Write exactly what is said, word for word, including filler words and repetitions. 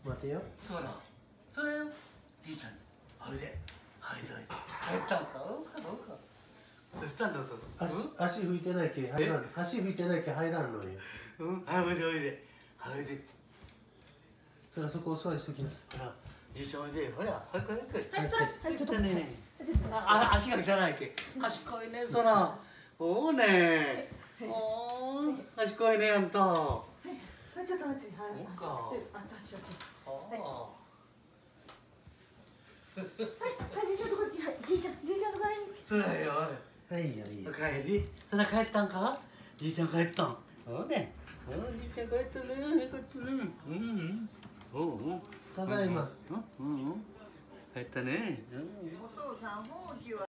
待てよ。 そうだ。それよ。じいちゃんに。おいで。おいでおいで。帰ったんか。どうかどうか。どうしたんだそれ。 足足拭いてないけ入らん。足拭いてないけ入らんのよ。 うん。はいおいでおいで。おいで。 それはそこお座りしときます。 ほら。じいちゃんおいで。ほら。早く早く。 はいはいちょっとね。あ足が汚いけ。賢いねそら。おおね。おお賢いねあんた。 ちょっと待って、はい。 そうか。 あ、立ち立ち。 ああ。 はい、はい、じいちゃんとこ行き、はい、じいちゃん、じいちゃんとこ会いに。 そらよ。 はいよいいよ。 おかえり。そら帰ったんか。じいちゃん帰ったん。そうね。おじいちゃん帰ったね。こっちね。うんうん。おうおう。 ただいま。 うんうん。帰ったね。 お父さん、ほうきは。